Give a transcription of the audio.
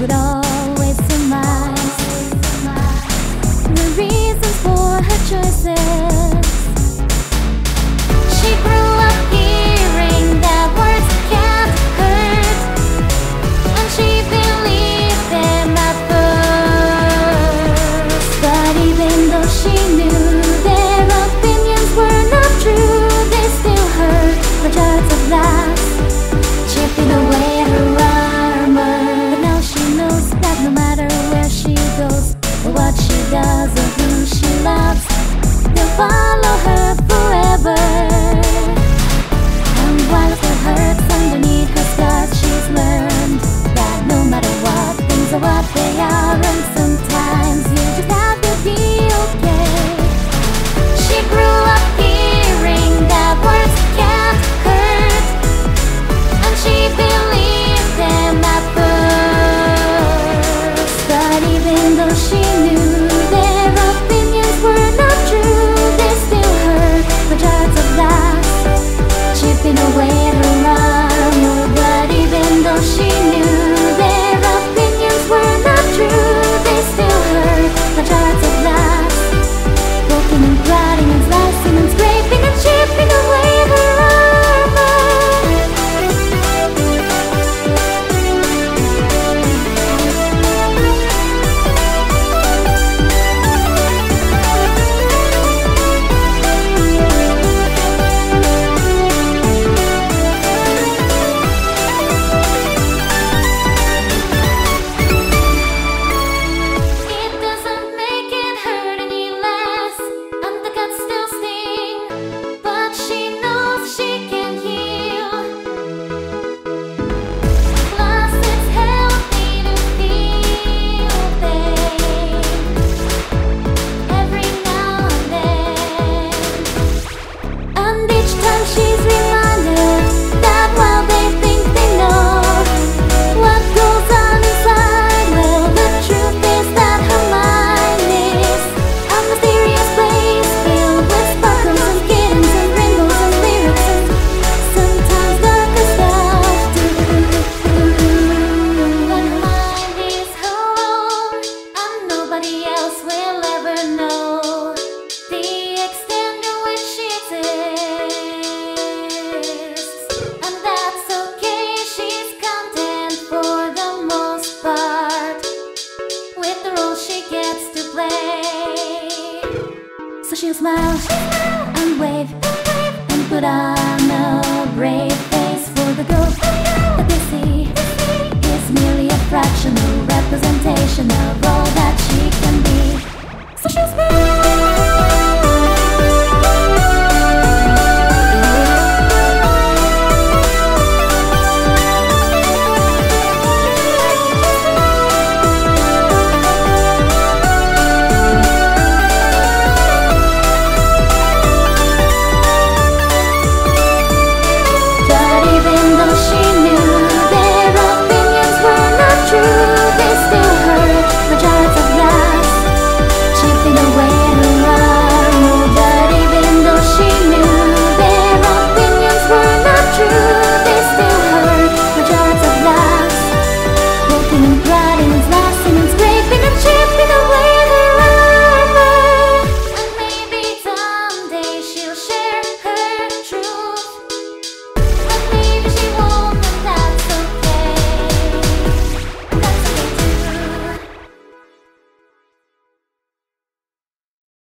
would always surmise the reasons for her choices. She grew up hearing that words can't hurt, and she believed them at first. But even though she knew their opinions were not true, they still hurt for shards of glass, chipping away at her armor. But now she knows that no matter where she goes, or what she does, or who she loves, they'll follow her forever. And while it still hurts underneath her scars, she's learned that no matter what, things are what they are, and sometimes you just have to be okay. She grew up hearing that words can't hurt, and she believed them at first. But even though she knew their opinions were not true, they still hurt for shards of glass, chipping away at her armor. But even though she knew their opinions were not true, they still hurt for shards of glass, poking and prodding and slicing and scraping and chipping away at her armor. It doesn't make it hurt any less, and the cuts still sting, but she knows she can heal. Plus it's healthy to feel pain every now and then. And each time she's reminded that while they think they know what goes on inside, well, the truth is that her mind is a mysterious place filled with sparkles and kittens and rainbows and lyrics and sometimes darker stuff too. But her mind is her own, and nobody else will ever know the extent to which she exists. And that's okay, she's content for the most part with the role she gets to play. So she'll smile and wave and put on a brave face for the girl that they see is merely a fractional representation of all that she can be. So she'll smile